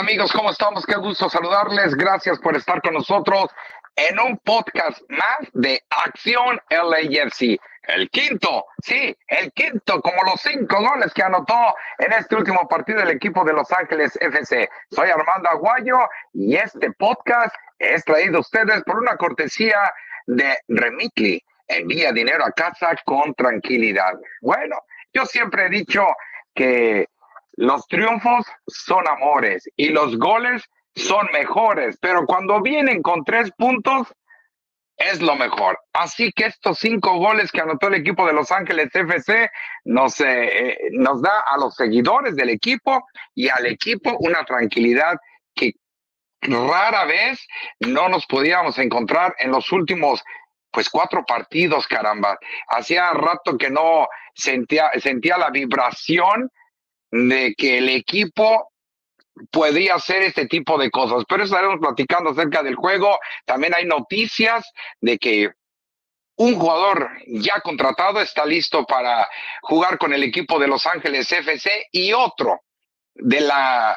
amigos? ¿Cómo estamos? Qué gusto saludarles. Gracias por estar con nosotros en un podcast más de Acción LAFC. El quinto, sí, el quinto, como los 5 goles que anotó en este último partido el equipo de Los Ángeles FC. Soy Armando Aguayo y este podcast es traído a ustedes por una cortesía de Remitly. Envía dinero a casa con tranquilidad. Bueno, yo siempre he dicho que los triunfos son amores y los goles son mejores, pero cuando vienen con 3 puntos es lo mejor. Así que estos 5 goles que anotó el equipo de Los Ángeles FC nos da a los seguidores del equipo y al equipo una tranquilidad que rara vez no nos podíamos encontrar en los últimos 4 partidos, caramba. Hacía rato que no sentía la vibración de que el equipo podía hacer este tipo de cosas, pero estaremos platicando acerca del juego. También hay noticias de que un jugador ya contratado está listo para jugar con el equipo de Los Ángeles FC y otro de la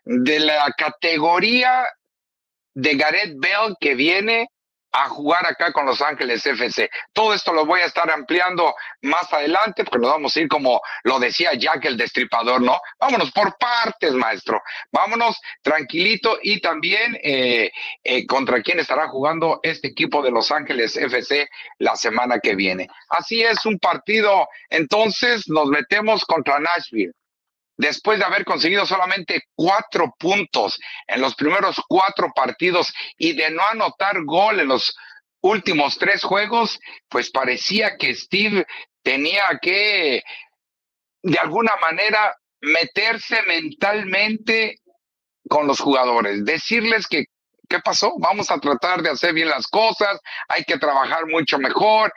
categoría de Gareth Bale que viene a jugar acá con Los Ángeles FC. Todo esto lo voy a estar ampliando más adelante, porque nos vamos a ir, como lo decía Jack el Destripador, ¿no? Vámonos por partes, maestro. Vámonos tranquilito y también contra quién estará jugando este equipo de Los Ángeles FC la semana que viene. Así es, un partido. Entonces nos metemos contra Nashville. Después de haber conseguido solamente 4 puntos en los primeros 4 partidos y de no anotar gol en los últimos 3 juegos, pues parecía que Steve tenía que, de alguna manera, meterse mentalmente con los jugadores, decirles que ¿qué pasó? Vamos a tratar de hacer bien las cosas, hay que trabajar mucho mejor.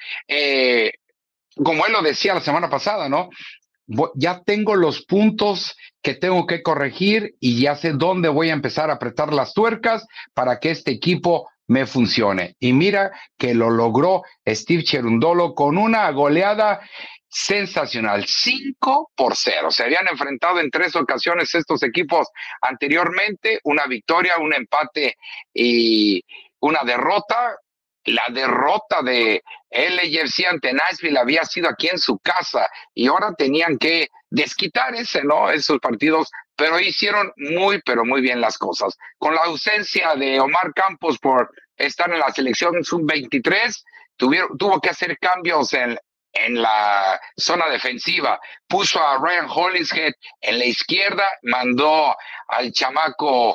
Como él lo decía la semana pasada, ¿no? Ya tengo los puntos que tengo que corregir y ya sé dónde voy a empezar a apretar las tuercas para que este equipo me funcione. Y mira que lo logró Steve Cherundolo con una goleada sensacional, 5-0. Se habían enfrentado en 3 ocasiones estos equipos anteriormente, una victoria, un empate y una derrota. La derrota de LAFC ante Nashville había sido aquí en su casa y ahora tenían que desquitar esos partidos, pero hicieron pero muy bien las cosas. Con la ausencia de Omar Campos por estar en la selección sub-23, tuvo que hacer cambios en la zona defensiva. Puso a Ryan Hollingshead en la izquierda, mandó al chamaco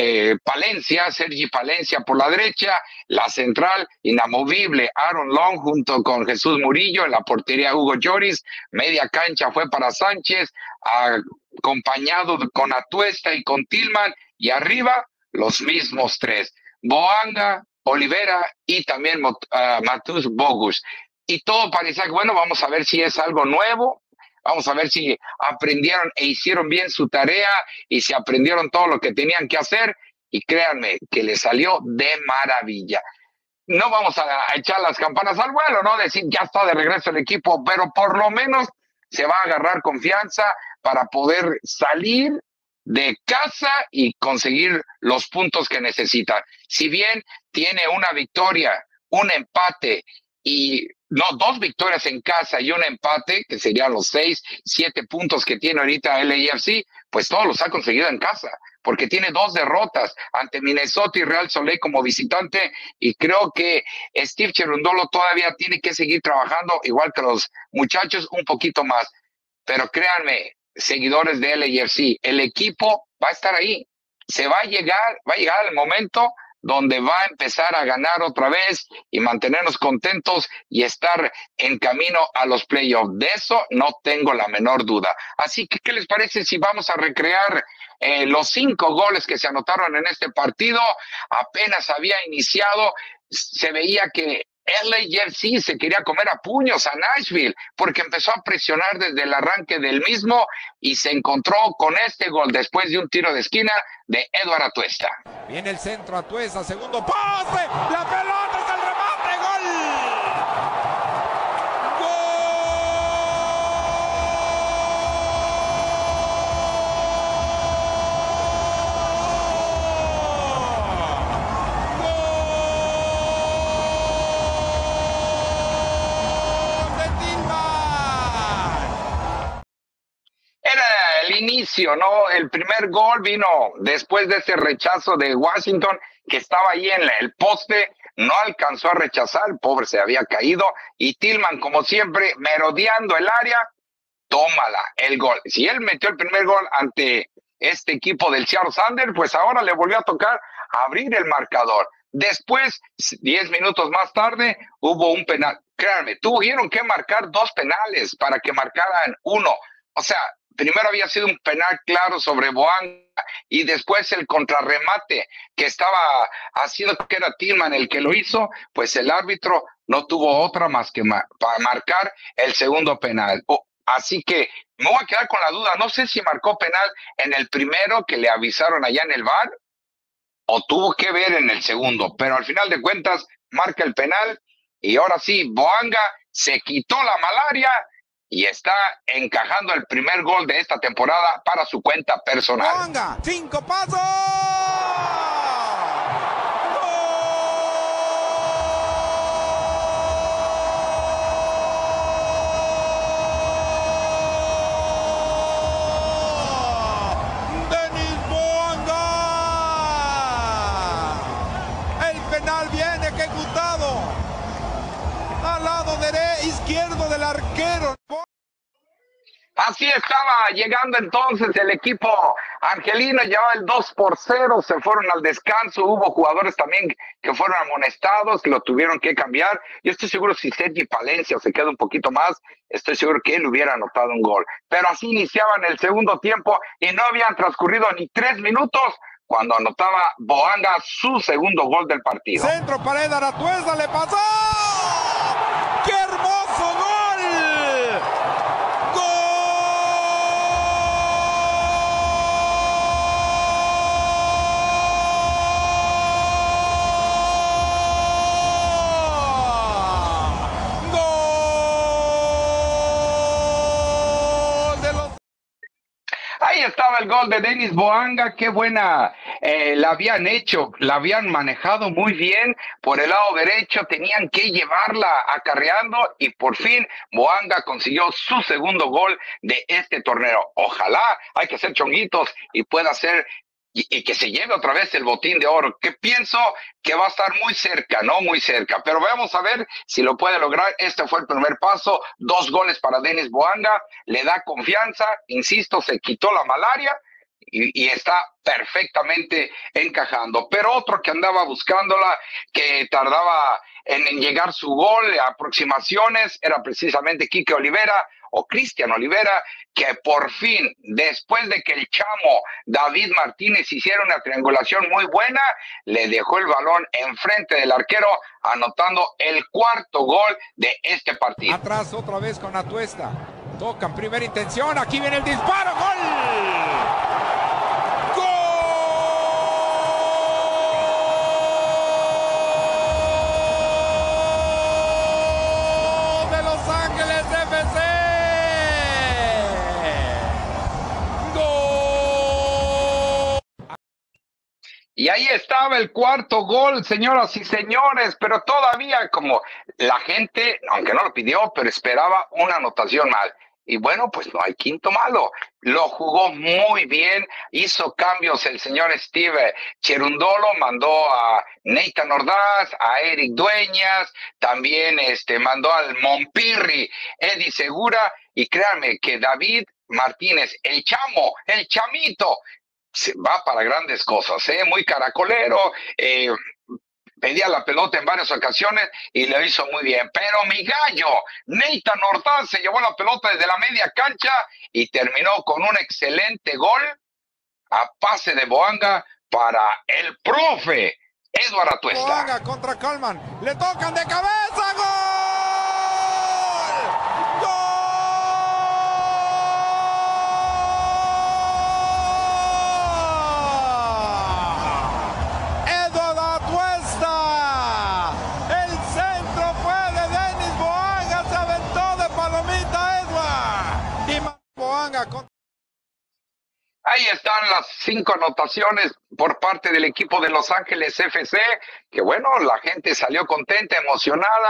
Sergi Palencia por la derecha, la central inamovible Aaron Long junto con Jesús Murillo, en la portería Hugo Lloris, media cancha fue para Sánchez, acompañado con Atuesta y con Tillman, y arriba los mismos 3, Boanga, Olivera y también Matus Bogus. Y todo parecía que, bueno, vamos a ver si es algo nuevo, vamos a ver si aprendieron e hicieron bien su tarea y si aprendieron todo lo que tenían que hacer, y créanme que les salió de maravilla. No vamos a echar las campanas al vuelo, ¿no? Decir ya está de regreso el equipo, pero por lo menos se va a agarrar confianza para poder salir de casa y conseguir los puntos que necesitan. Si bien tiene una victoria, un empate y 2 victorias en casa y un empate, que serían los 6-7 puntos que tiene ahorita LAFC, pues todos los ha conseguido en casa, porque tiene 2 derrotas ante Minnesota y Real Soleil como visitante, y creo que Steve Cherundolo todavía tiene que seguir trabajando, igual que los muchachos, un poquito más. Pero créanme, seguidores de LAFC, el equipo va a estar ahí. Va a llegar el momento donde va a empezar a ganar otra vez y mantenernos contentos y estar en camino a los playoffs. De eso no tengo la menor duda. Así que, ¿qué les parece si vamos a recrear los 5 goles que se anotaron en este partido? Apenas había iniciado, se veía que LAFC se quería comer a puños a Nashville, porque empezó a presionar desde el arranque del mismo y se encontró con este gol después de un tiro de esquina de Edward Atuesta. Viene el centro, Atuesta, segundo poste, la pelota es el remate, gol. inicio, ¿no? El primer gol vino después de ese rechazo de Washington, que estaba ahí en el poste, no alcanzó a rechazar, el pobre se había caído, y Tillman, como siempre, merodeando el área, tómala, el gol. Si él metió el primer gol ante este equipo del Seattle Sounders, pues ahora le volvió a tocar abrir el marcador. Después, 10 minutos más tarde, hubo un penal. Créanme, tuvieron que marcar 2 penales para que marcaran 1. O sea, primero había sido un penal claro sobre Boanga y después el contrarremate que estaba haciendo, que era Tillman el que lo hizo, pues el árbitro no tuvo otra más que para marcar el segundo penal. Así que me voy a quedar con la duda, no sé si marcó penal en el primero que le avisaron allá en el VAR o tuvo que ver en el segundo, pero al final de cuentas marca el penal y ahora sí, Boanga se quitó la malaria y está encajando el primer gol de esta temporada para su cuenta personal. Boanga, 5 pasos. Viene ejecutado al lado izquierdo del arquero. Así estaba llegando entonces el equipo angelino, llevaba el 2-0, se fueron al descanso, hubo jugadores también que fueron amonestados, que lo tuvieron que cambiar. Yo estoy seguro si Sergi Palencia se queda un poquito más, estoy seguro que él hubiera anotado un gol. Pero así iniciaban el segundo tiempo y no habían transcurrido ni 3 minutos cuando anotaba Boanga su segundo gol del partido. Centro, pared, Aratuesa, le pasó. ¡Qué hermoso gol! Ahí estaba el gol de Denis Boanga, qué buena, la habían hecho, la habían manejado muy bien por el lado derecho, tenían que llevarla acarreando y por fin Boanga consiguió su segundo gol de este torneo. Ojalá, hay que ser chonguitos y pueda ser y que se lleve otra vez el botín de oro, que pienso que va a estar muy cerca, ¿no? Muy cerca, pero vamos a ver si lo puede lograr. Este fue el primer paso, 2 goles para Denis Boanga, le da confianza, insisto, se quitó la malaria y está perfectamente encajando. Pero otro que andaba buscándola, que tardaba en llegar su gol, aproximaciones, era precisamente Quique Olivera, o Cristian Olivera, que por fin, después de que el chamo David Martínez hiciera una triangulación muy buena, le dejó el balón enfrente del arquero, anotando el 4º gol de este partido. Atrás otra vez con Atuesta. Tocan, primera intención, aquí viene el disparo, ¡gol! Y ahí estaba el 4º gol, señoras y señores, pero todavía como la gente, aunque no lo pidió, pero esperaba una anotación más. Y bueno, pues no hay quinto malo. Lo jugó muy bien, hizo cambios el señor Steve Cherundolo, mandó a Nathan Ordaz, a Eric Dueñas, también mandó al Mompirri, Eddie Segura, y créanme que David Martínez, el chamo, el chamito, se va para grandes cosas, muy caracolero, pedía la pelota en varias ocasiones y lo hizo muy bien. Pero mi gallo, Nathan Ordaz, se llevó la pelota desde la media cancha y terminó con un excelente gol a pase de Boanga para el profe Edward Atuesta. Boanga contra Coleman, le tocan de cabeza, ¡gol! Ahí están las 5 anotaciones por parte del equipo de Los Ángeles FC, que bueno, la gente salió contenta, emocionada,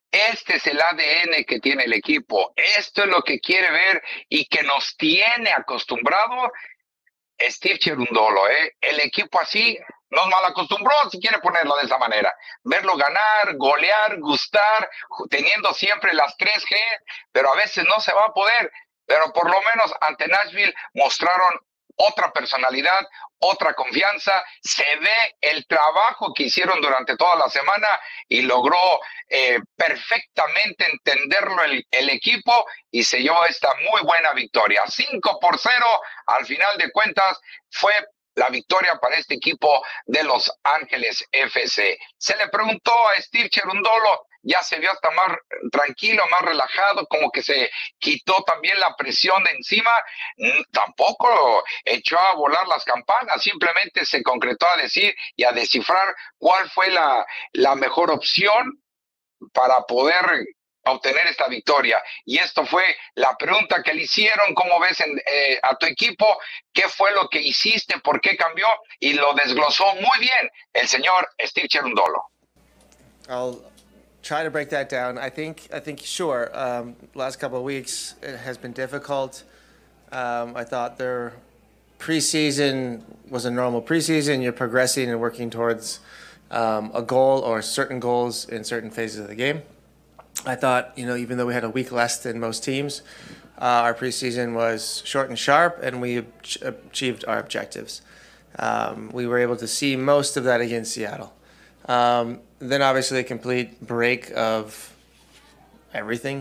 Este es el ADN que tiene el equipo. Esto es lo que quiere ver y que nos tiene acostumbrado Steve Cherundolo. El equipo así nos mal acostumbró, si quiere ponerlo de esa manera. Verlo ganar, golear, gustar, teniendo siempre las 3G, pero a veces no se va a poder. Pero por lo menos ante Nashville mostraron otra personalidad, otra confianza, se ve el trabajo que hicieron durante toda la semana y logró perfectamente entenderlo el equipo y se llevó esta muy buena victoria. 5-0, al final de cuentas, fue la victoria para este equipo de Los Ángeles FC. Se le preguntó a Steve Cherundolo, ya se vio hasta más tranquilo, más relajado, como que se quitó también la presión de encima. Tampoco echó a volar las campanas, simplemente se concretó a decir y a descifrar cuál fue la mejor opción para poder obtener esta victoria. Y esto fue la pregunta que le hicieron: ¿cómo ves a tu equipo? ¿Qué fue lo que hiciste? ¿Por qué cambió? Y lo desglosó muy bien el señor Steve Cherundolo. I'll try to break that down. I think sure. Last couple of weeks it has been difficult. I thought their preseason was a normal preseason. You're progressing and working towards a goal or certain goals in certain phases of the game. I thought, even though we had a week less than most teams, our preseason was short and sharp, and we achieved our objectives. We were able to see most of that against Seattle. Then obviously a complete break of everything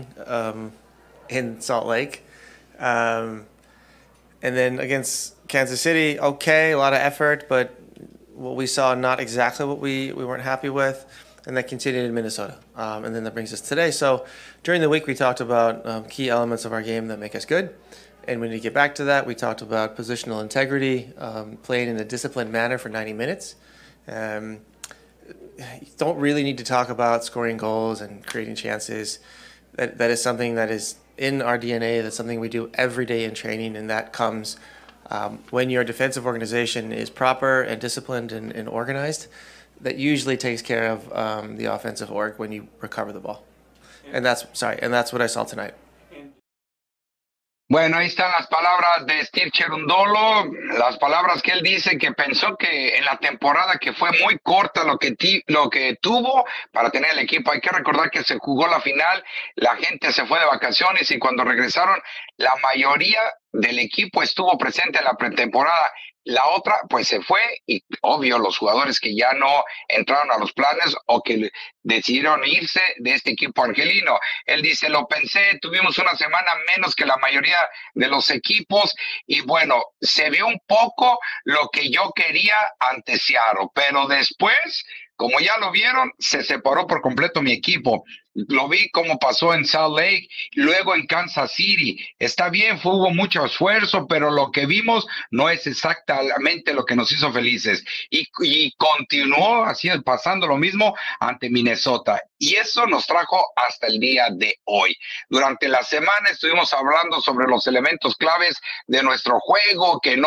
in Salt Lake. And then against Kansas City, okay, a lot of effort, but what we saw, not exactly what we weren't happy with. And that continued in Minnesota. And then that brings us today. So during the week, we talked about key elements of our game that make us good. And when we get back to that, we talked about positional integrity, playing in a disciplined manner for 90 minutes. You don't really need to talk about scoring goals and creating chances. That is something that is in our DNA. That's something we do every day in training, and that comes when your defensive organization is proper and disciplined and organized. That usually takes care of the offensive org when you recover the ball. And that's what I saw tonight. Bueno, ahí están las palabras de Steve Cherundolo, las palabras que él dice que pensó que en la temporada que fue muy corta lo que tuvo para tener el equipo. Hay que recordar que se jugó la final, la gente se fue de vacaciones y cuando regresaron la mayoría del equipo estuvo presente en la pretemporada. La otra, pues se fue y obvio los jugadores que ya no entraron a los planes o que decidieron irse de este equipo argelino. Él dice, lo pensé, tuvimos una semana menos que la mayoría de los equipos y bueno, se vio un poco lo que yo quería ante Seattle, pero después, como ya lo vieron, se separó por completo mi equipo. Lo vi como pasó en Salt Lake, luego en Kansas City. Está bien, hubo mucho esfuerzo, pero lo que vimos no es exactamente lo que nos hizo felices. Y continuó así pasando lo mismo ante Minnesota. Y eso nos trajo hasta el día de hoy. Durante la semana estuvimos hablando sobre los elementos claves de nuestro juego que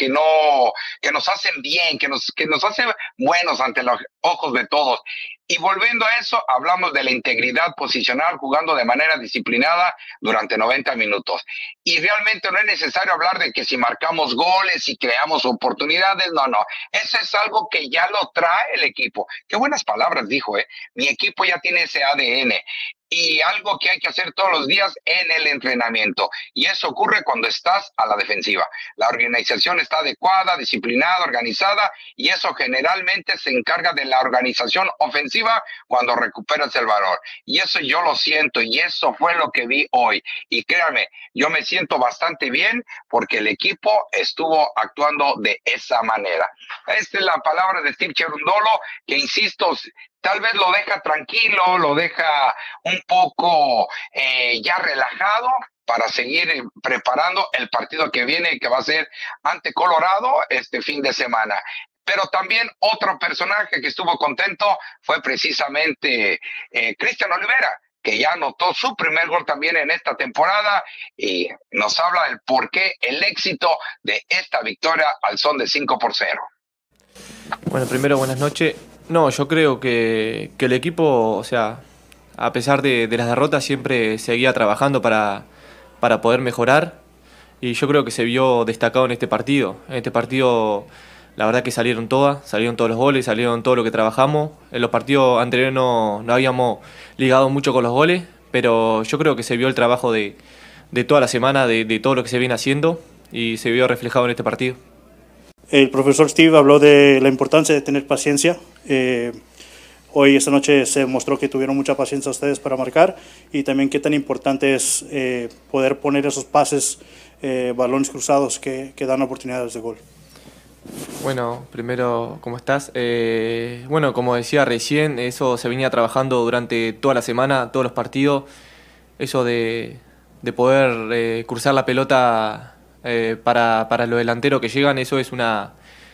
nos hacen bien, que nos hacen buenos ante los ojos de todos. Y volviendo a eso, hablamos de la integridad posicional jugando de manera disciplinada durante 90 minutos. Y realmente no es necesario hablar de que si marcamos goles y creamos oportunidades, no. Eso es algo que ya lo trae el equipo. Qué buenas palabras dijo, Mi equipo ya tiene ese ADN. Y algo que hay que hacer todos los días en el entrenamiento. Y eso ocurre cuando estás a la defensiva. La organización está adecuada, disciplinada, organizada, y eso generalmente se encarga de la organización ofensiva cuando recuperas el valor. Y eso yo lo siento, y eso fue lo que vi hoy. Y créanme, yo me siento bastante bien porque el equipo estuvo actuando de esa manera. Esta es la palabra de Steve Cherundolo, que insisto, tal vez lo deja tranquilo, lo deja un poco ya relajado para seguir preparando el partido que viene, que va a ser ante Colorado este fin de semana. Pero también otro personaje que estuvo contento fue precisamente Cristian Olivera, que ya anotó su primer gol también en esta temporada y nos habla del por qué el éxito de esta victoria al son de 5-0. Bueno, primero, buenas noches. No, yo creo que el equipo, o sea, a pesar de las derrotas, siempre seguía trabajando para poder mejorar. Y yo creo que se vio destacado en este partido. En este partido, la verdad que salieron todos los goles, salieron todo lo que trabajamos. En los partidos anteriores no habíamos ligado mucho con los goles, pero yo creo que se vio el trabajo de toda la semana, de todo lo que se viene haciendo, y se vio reflejado en este partido. El profesor Steve habló de la importancia de tener paciencia. Hoy, esta noche, se mostró que tuvieron mucha paciencia ustedes para marcar, y también qué tan importante es poder poner esos pases, balones cruzados que dan oportunidades de gol. Bueno, primero, ¿cómo estás? Bueno, como decía recién, eso se venía trabajando durante toda la semana, todos los partidos. Eso de poder cruzar la pelota para los delanteros que llegan, eso es una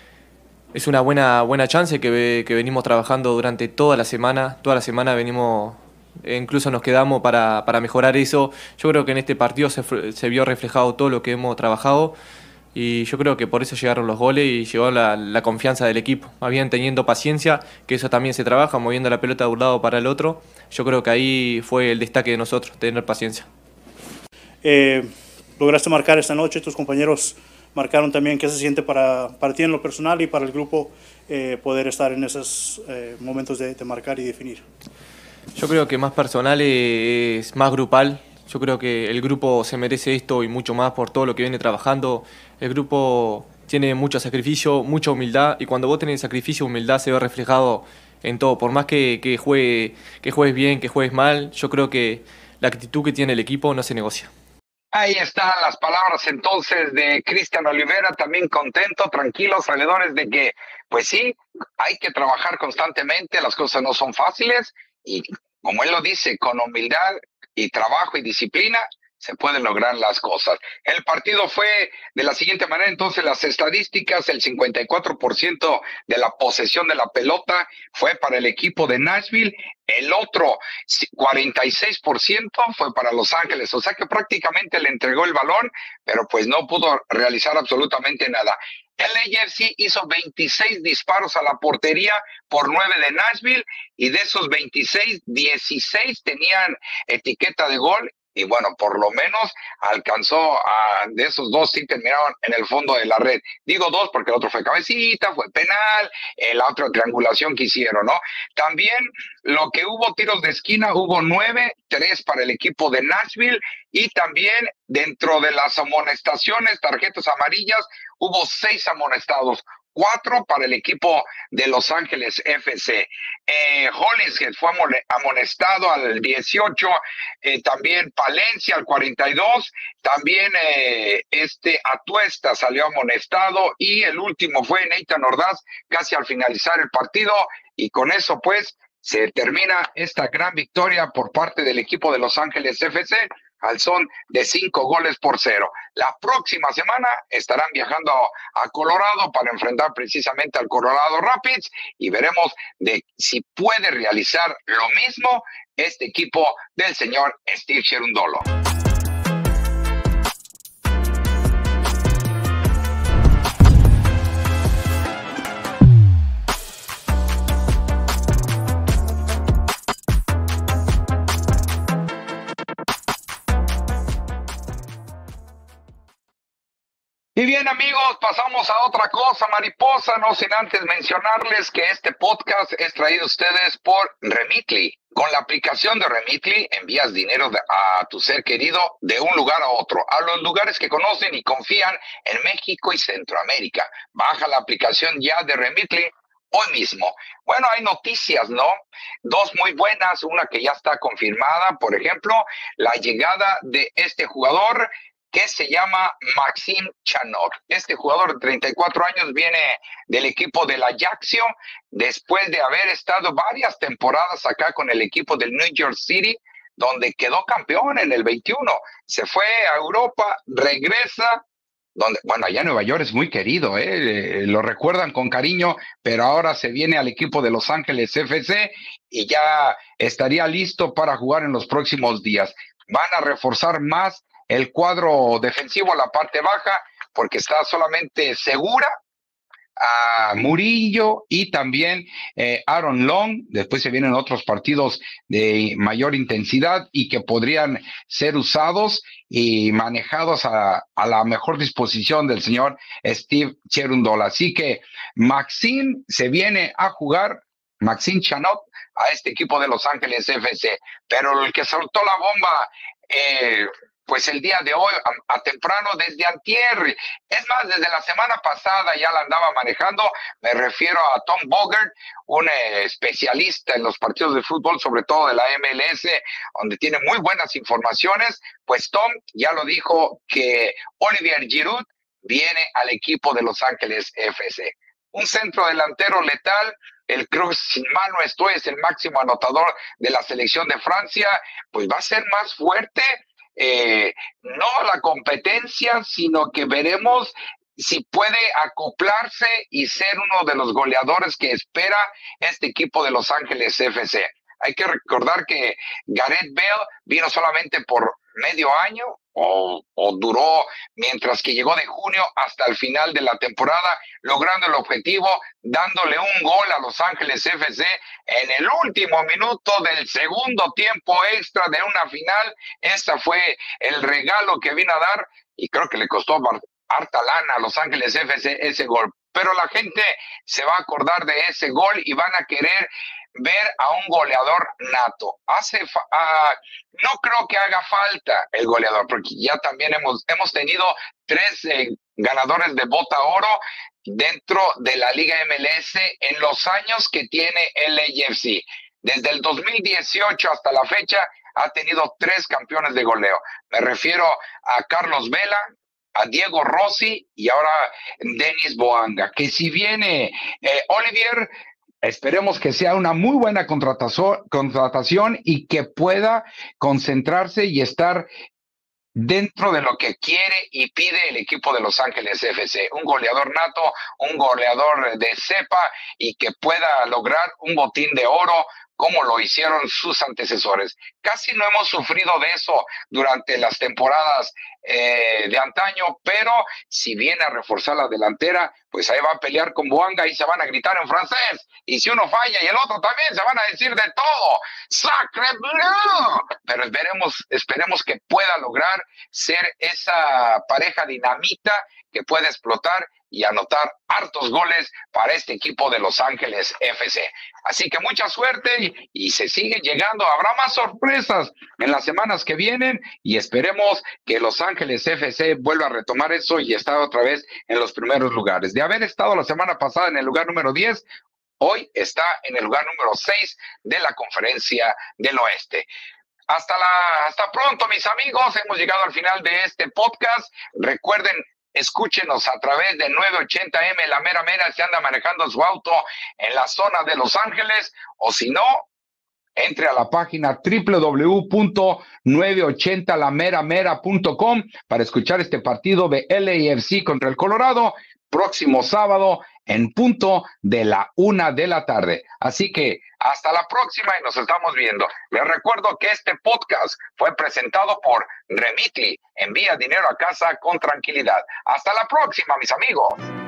buena chance que venimos trabajando durante toda la semana. Toda la semana venimos, incluso nos quedamos para mejorar eso. Yo creo que en este partido se vio reflejado todo lo que hemos trabajado, y yo creo que por eso llegaron los goles y llegó la confianza del equipo. Más bien teniendo paciencia, que eso también se trabaja, moviendo la pelota de un lado para el otro. Yo creo que ahí fue el destaque de nosotros, tener paciencia. Lograste marcar esta noche, tus compañeros marcaron también. ¿Qué se siente para ti en lo personal y para el grupo poder estar en esos momentos de marcar y definir? Yo creo que más personal es más grupal. Yo creo que el grupo se merece esto y mucho más por todo lo que viene trabajando. El grupo tiene mucho sacrificio, mucha humildad, y cuando vos tenés sacrificio y humildad se ve reflejado en todo. Por más que juegues bien, que juegues mal, yo creo que la actitud que tiene el equipo no se negocia. Ahí están las palabras entonces de Cristian Olivera, también contento, tranquilo, sabedores de que, pues sí, hay que trabajar constantemente, las cosas no son fáciles, y como él lo dice, con humildad y trabajo y disciplina se pueden lograr las cosas. El partido fue de la siguiente manera, entonces las estadísticas: el 54% de la posesión de la pelota fue para el equipo de Nashville, el otro 46% fue para Los Ángeles, o sea que prácticamente le entregó el balón, pero pues no pudo realizar absolutamente nada. El AFC hizo 26 disparos a la portería por 9 de Nashville, y de esos 26, 16 tenían etiqueta de gol. Y bueno, por lo menos alcanzó de esos dos, sí terminaron en el fondo de la red. Digo dos porque el otro fue cabecita, fue penal, la otra triangulación que hicieron, ¿no? También lo que hubo tiros de esquina, hubo 9, 3 para el equipo de Nashville, y también dentro de las amonestaciones, tarjetas amarillas, hubo 6 amonestados. 4 para el equipo de Los Ángeles FC. Hollingshead fue amonestado al 18, también Palencia al 42, también Atuesta salió amonestado, y el último fue Nathan Ordaz casi al finalizar el partido, y con eso pues se termina esta gran victoria por parte del equipo de Los Ángeles FC al son de 5-0. La próxima semana estarán viajando a Colorado para enfrentar precisamente al Colorado Rapids, y veremos de si puede realizar lo mismo este equipo del señor Steve Cherundolo. Y bien, amigos, pasamos a otra cosa, mariposa, no sin antes mencionarles que este podcast es traído a ustedes por Remitly. Con la aplicación de Remitly envías dinero a tu ser querido de un lugar a otro, a los lugares que conocen y confían en México y Centroamérica. Baja la aplicación ya de Remitly hoy mismo. Bueno, hay noticias, ¿no? 2 muy buenas, una que ya está confirmada, por ejemplo, la llegada de este jugador que se llama Maxime Chanot. Este jugador de 34 años viene del equipo del Ajaccio, después de haber estado varias temporadas acá con el equipo del New York City, donde quedó campeón en el 21. Se fue a Europa, regresa, donde, bueno, allá en Nueva York es muy querido, lo recuerdan con cariño, pero ahora se viene al equipo de Los Ángeles FC y ya estaría listo para jugar en los próximos días. Van a reforzar más el cuadro defensivo, la parte baja, porque está solamente Segura, a Murillo y también Aaron Long. Después se vienen otros partidos de mayor intensidad y que podrían ser usados y manejados a la mejor disposición del señor Steve Cherundolo. Así que Maxime se viene a jugar, Maxime Chanot, a este equipo de Los Ángeles FC, pero el que soltó la bomba pues el día de hoy a temprano, desde antier, es más, desde la semana pasada ya la andaba manejando. Me refiero a Tom Bogert, un especialista en los partidos de fútbol, sobre todo de la MLS, donde tiene muy buenas informaciones. Pues Tom ya lo dijo, que Olivier Giroud viene al equipo de Los Ángeles FC. Un centro delantero letal. El Cruz, sin mal no estoy, es el máximo anotador de la selección de Francia. Pues va a ser más fuerte, no la competencia, sino que veremos si puede acoplarse y ser uno de los goleadores que espera este equipo de Los Ángeles FC. Hay que recordar que Gareth Bale vino solamente por medio año o duró mientras que llegó de junio hasta el final de la temporada, logrando el objetivo, dándole un gol a Los Ángeles FC en el último minuto del segundo tiempo extra de una final. Ese fue el regalo que vino a dar y creo que le costó harta lana a Los Ángeles FC ese gol. Pero la gente se va a acordar de ese gol y van a querer ver a un goleador nato. No creo que haga falta el goleador, porque ya también hemos tenido 3 ganadores de bota oro dentro de la Liga MLS en los años que tiene el LAFC. Desde el 2018 hasta la fecha ha tenido 3 campeones de goleo. Me refiero a Carlos Vela, a Diego Rossi y ahora Denis Boanga. Que si viene Olivier, esperemos que sea una muy buena contratación y que pueda concentrarse y estar dentro de lo que quiere y pide el equipo de Los Ángeles FC. Un goleador nato, un goleador de cepa y que pueda lograr un botín de oro como lo hicieron sus antecesores. Casi no hemos sufrido de eso durante las temporadas de antaño, pero si viene a reforzar la delantera, pues ahí va a pelear con Boanga y se van a gritar en francés. Y si uno falla y el otro también, se van a decir de todo. ¡Sacre bleu! Pero esperemos que pueda lograr ser esa pareja dinamita que puede explotar y anotar hartos goles para este equipo de Los Ángeles FC. Así que mucha suerte y se sigue llegando. Habrá más sorpresas en las semanas que vienen y esperemos que Los Ángeles FC vuelva a retomar eso y estar otra vez en los primeros lugares. De haber estado la semana pasada en el lugar número 10, hoy está en el lugar número 6 de la Conferencia del Oeste. Hasta pronto, mis amigos. Hemos llegado al final de este podcast. Recuerden, escúchenos a través de 980M, la mera mera, si anda manejando su auto en la zona de Los Ángeles, o si no, entre a la página www.980lameramera.com para escuchar este partido de LAFC contra el Colorado, próximo sábado en punto de la 1 de la tarde. Así que hasta la próxima y nos estamos viendo. Les recuerdo que este podcast fue presentado por Remitly. Envía dinero a casa con tranquilidad. Hasta la próxima, mis amigos.